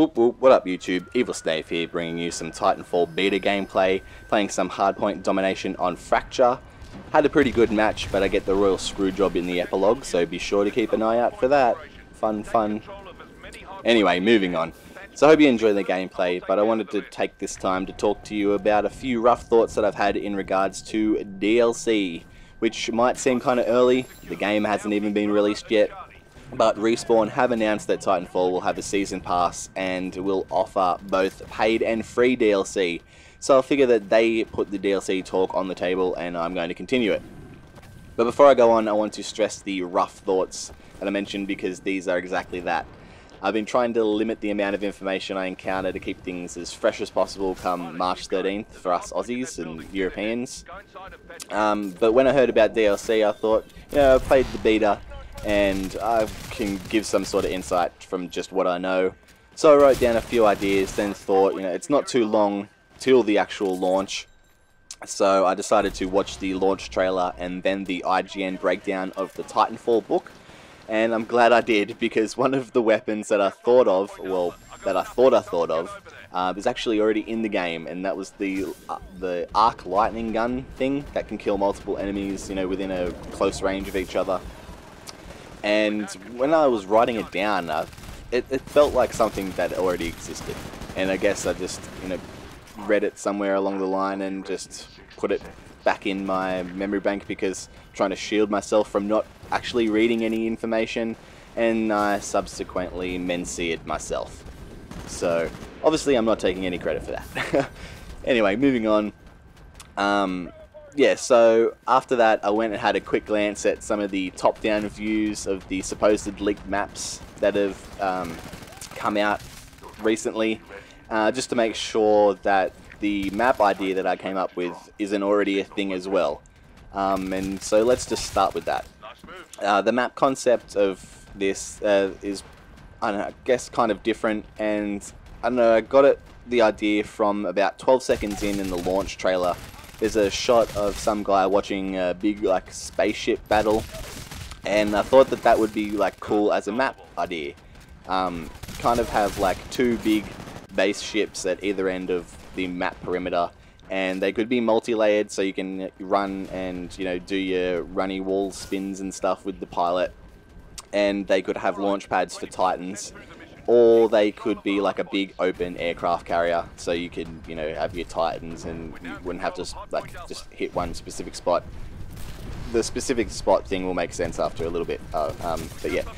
Whoop whoop, what up YouTube, Evil Snave here, bringing you some Titanfall beta gameplay, playing some hardpoint domination on Fracture. Had a pretty good match, but I get the royal screw job in the epilogue, so be sure to keep an eye out for that. Fun. Anyway, moving on. So I hope you enjoy the gameplay, but I wanted to take this time to talk to you about a few rough thoughts that I've had in regards to DLC, which might seem kind of early. The game hasn't even been released yet. But Respawn have announced that Titanfall will have a season pass and will offer both paid and free DLC. So I figure that they put the DLC talk on the table and I'm going to continue it. But before I go on, I want to stress the rough thoughts that I mentioned because these are exactly that. I've been trying to limit the amount of information I encounter to keep things as fresh as possible come March 13th for us Aussies and Europeans. But when I heard about DLC, I thought, I played the beta and I can give some sort of insight from just what I know. So I wrote down a few ideas, then thought, it's not too long till the actual launch. So I decided to watch the launch trailer and then the IGN breakdown of the Titanfall book. And I'm glad I did, because one of the weapons that I thought of, is actually already in the game, and that was the arc lightning gun thing that can kill multiple enemies, within a close range of each other. And when I was writing it down, it felt like something that already existed. And I guess I just, read it somewhere along the line and just put it back in my memory bank because I'm trying to shield myself from not actually reading any information, and I subsequently menseed myself. So obviously I'm not taking any credit for that. Anyway, moving on. Yeah, so after that I went and had a quick glance at some of the top-down views of the supposed leaked maps that have come out recently, just to make sure that the map idea that I came up with isn't already a thing as well. And so let's just start with that. The map concept of this is, I guess, kind of different, and I don't know, I got the idea from about 12 seconds in the launch trailer. There's a shot of some guy watching a big spaceship battle, and I thought that would be cool as a map idea. Kind of have two big base ships at either end of the map perimeter, and they could be multi-layered, so you can run and do your runny wall spins and stuff with the pilot, and they could have launch pads for Titans. Or they could be a big open aircraft carrier, so you could, have your Titans and you wouldn't have to just hit one specific spot. The specific spot thing will make sense after a little bit. But yeah,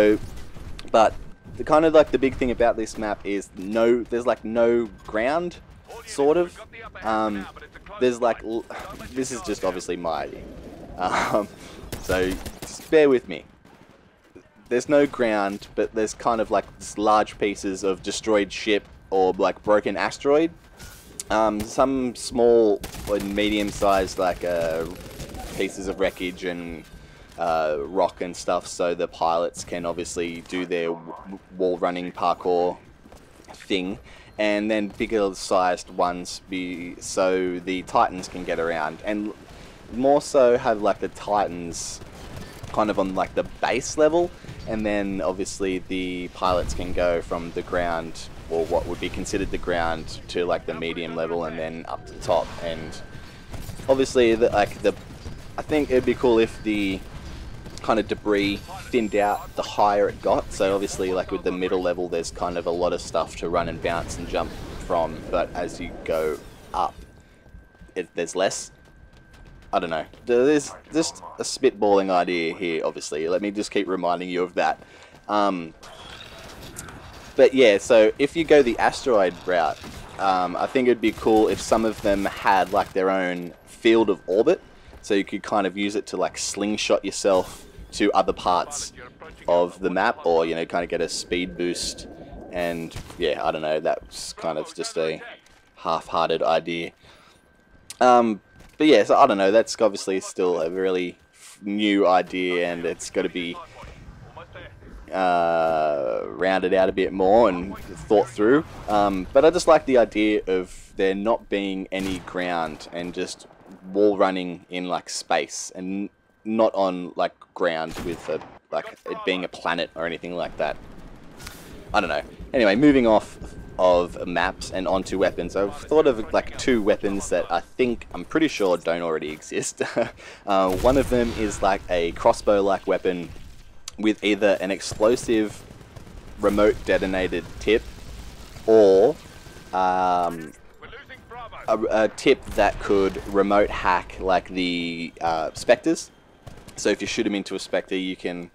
but the kind of the big thing about this map is there's no ground, sort of. There's this is just obviously my idea. So just bear with me. There's no ground, but there's kind of this large pieces of destroyed ship or broken asteroid. Some small and medium-sized pieces of wreckage and rock and stuff, so the pilots can obviously do their wall running parkour thing, and then bigger sized ones so the Titans can get around, and more so have the Titans kind of on the base level, and then obviously the pilots can go from the ground, or what would be considered the ground, to the medium level and then up to the top. And obviously I think it'd be cool if the kind of debris thinned out the higher it got. So obviously with the middle level there's kind of a lot of stuff to run and bounce and jump from, but as you go up there's less. I don't know. There's just a spitballing idea here, obviously. Let me just keep reminding you of that. But yeah, so if you go the asteroid route, I think it'd be cool if some of them had their own field of orbit, so you could kind of use it to slingshot yourself to other parts of the map, or kind of get a speed boost. And yeah, I don't know, that's kind of just a half-hearted idea. But yeah, so I don't know, that's obviously still a really new idea, and it's got to be rounded out a bit more and thought through. But I just like the idea of there not being any ground and just wall running in space, and not on ground with it being a planet or anything like that. I don't know. Anyway, moving off of maps and onto weapons, I've thought of like 2 weapons that I'm pretty sure don't already exist. One of them is like a crossbow-like weapon with either an explosive remote detonated tip or a tip that could remote hack like the specters. So if you shoot them into a specter, you can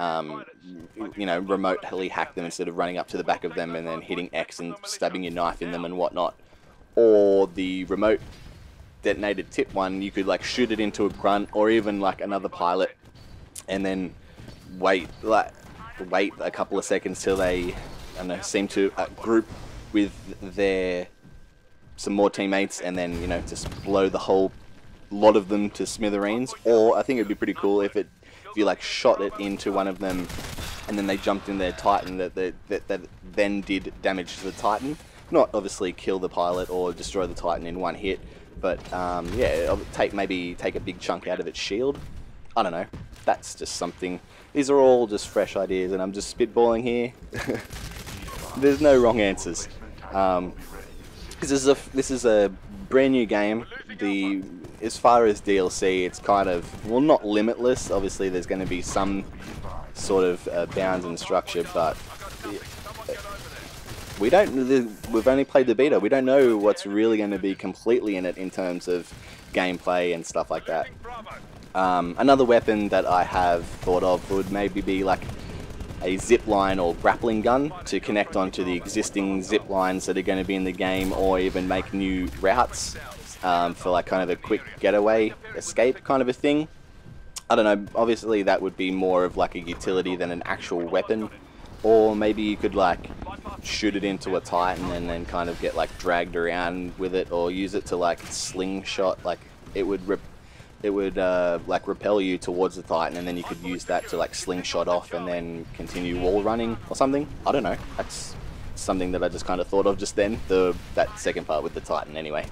remotely hack them instead of running up to the back of them and then hitting X and stabbing your knife in them and whatnot. Or the remote detonated tip one, you could like shoot it into a grunt or even like another pilot, and then wait a couple of seconds till they, I don't know, seem to group with some more teammates, and then just blow the whole lot of them to smithereens. Or I think it'd be pretty cool if you like shot it into one of them and then they jumped in their Titan that then did damage to the Titan. Not obviously kill the pilot or destroy the Titan in one hit, but yeah, maybe take a big chunk out of its shield. I don't know. That's just something. These are all just fresh ideas, and I'm just spitballing here. There's no wrong answers. This is a brand new game. As far as DLC, it's kind of, well, not limitless. Obviously, there's going to be some sort of bounds and structure, but we've only played the beta. We don't know what's really going to be completely in it in terms of gameplay and stuff like that. Another weapon that I have thought of would maybe be like a zip line or grappling gun to connect onto the existing zip lines that are going to be in the game, or even make new routes for like kind of a quick getaway escape kind of a thing. I don't know, obviously that would be more of like a utility than an actual weapon. Or maybe you could like shoot it into a Titan and then kind of get like dragged around with it, or use it to like slingshot, like it would like repel you towards the Titan, and then you could use that to like slingshot off and then continue wall running or something. I don't know, that's something that I just kind of thought of just then, that second part with the Titan anyway.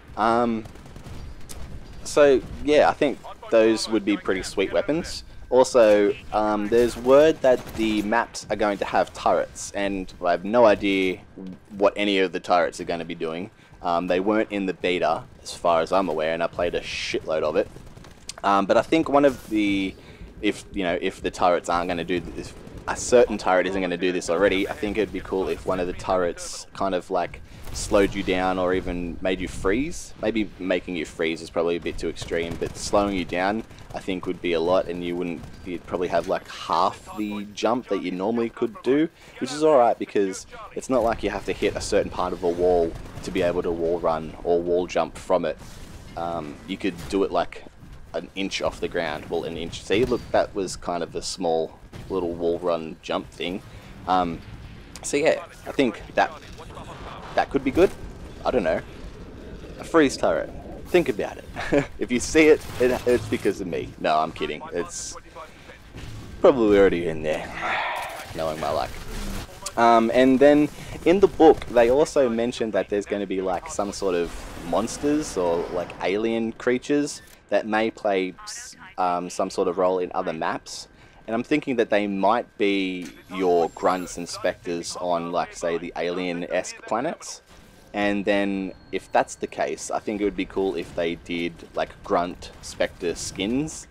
So yeah, I think those would be pretty sweet weapons. Also, there's word that the maps are going to have turrets, and I have no idea what any of the turrets are going to be doing. They weren't in the beta, as far as I'm aware, and I played a shitload of it. But I think one of the, if the turrets aren't going to do this, a certain turret isn't going to do this already, I think it'd be cool if one of the turrets kind of like slowed you down or even made you freeze. Maybe making you freeze is probably a bit too extreme, but slowing you down I think would be a lot, and you'd probably have like half the jump that you normally could do, which is alright because it's not like you have to hit a certain part of a wall to be able to wall run or wall jump from it. You could do it like an inch off the ground. Well, an inch. See, look, that was kind of a small little wall run jump thing. So yeah, I think that could be good. I don't know. A freeze turret. Think about it. If you see it, it's because of me. No, I'm kidding. It's probably already in there, knowing my luck. And then in the book, they also mentioned that there's going to be like some sort of monsters or like alien creatures that may play some sort of role in other maps. And I'm thinking that they might be your grunts and specters on, like, say, the alien-esque planets. And then, if that's the case, I think it would be cool if they did, like, grunt specter skins.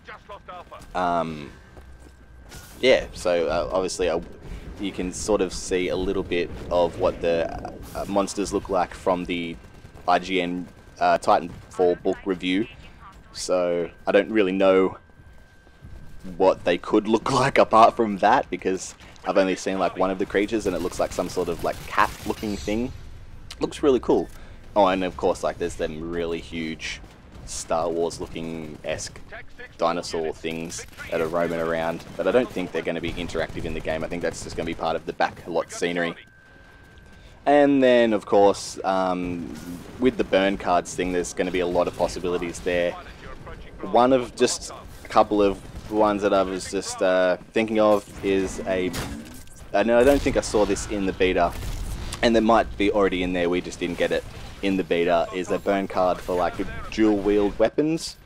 Yeah, so obviously you can sort of see a little bit of what the monsters look like from the IGN Titanfall book review. So I don't really know what they could look like apart from that, because I've only seen like one of the creatures and it looks like some sort of like cat looking thing. Looks really cool. Oh, and of course like there's them really huge Star Wars looking esque dinosaur things that are roaming around, but I don't think they're going to be interactive in the game. I think that's just going to be part of the back lot scenery. And then of course with the burn cards thing, there's going to be a lot of possibilities there. One of just a couple of ones that I was just thinking of is I don't think I saw this in the beta, and there might be already in there, we just didn't get it in the beta, is a burn card for like dual wield weapons.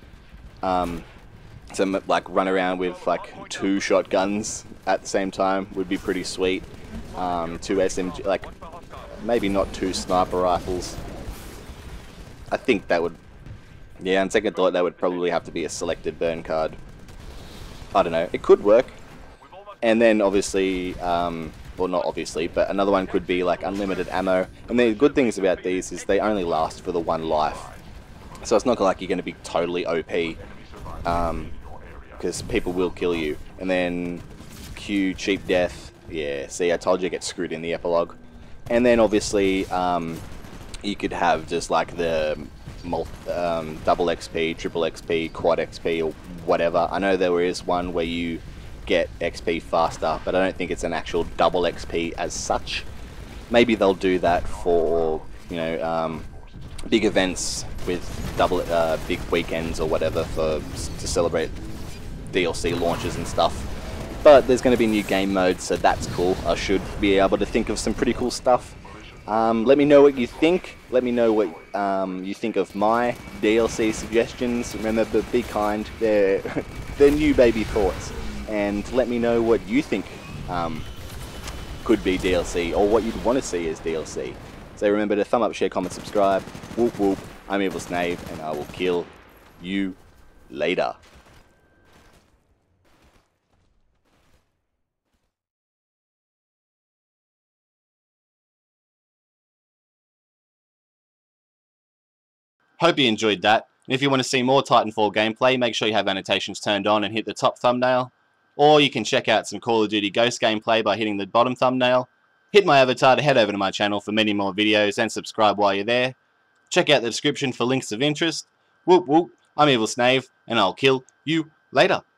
To like run around with like 2 shotguns at the same time would be pretty sweet. 2 SMG, like maybe not 2 sniper rifles. I think that would, yeah, on second thought, that would probably have to be a selected burn card. I don't know, it could work. And then obviously, well not obviously, but another one could be like unlimited ammo. And the good things about these is they only last for the 1 life. So it's not like you're going to be totally OP, because people will kill you. And then Q, cheap death, yeah, see I told you I get screwed in the epilogue. And then obviously you could have just like the double XP, triple XP, quad XP or whatever. I know there is one where you get XP faster, but I don't think it's an actual double XP as such. Maybe they'll do that for, you know, big events with big weekends or whatever to celebrate DLC launches and stuff. But there's going to be new game modes, so that's cool. I should be able to think of some pretty cool stuff. Let me know what you think. Let me know what you think of my DLC suggestions. Remember, be kind. They're new baby thoughts. And let me know what you think could be DLC, or what you'd want to see as DLC. So remember to thumb up, share, comment, subscribe. Whoop whoop. I'm Evil Snave, and I will kill you later. Hope you enjoyed that. And if you want to see more Titanfall gameplay, make sure you have annotations turned on and hit the top thumbnail. Or you can check out some Call of Duty Ghost gameplay by hitting the bottom thumbnail. Hit my avatar to head over to my channel for many more videos and subscribe while you're there. Check out the description for links of interest. Whoop whoop, I'm Evil Snave, and I'll kill you later.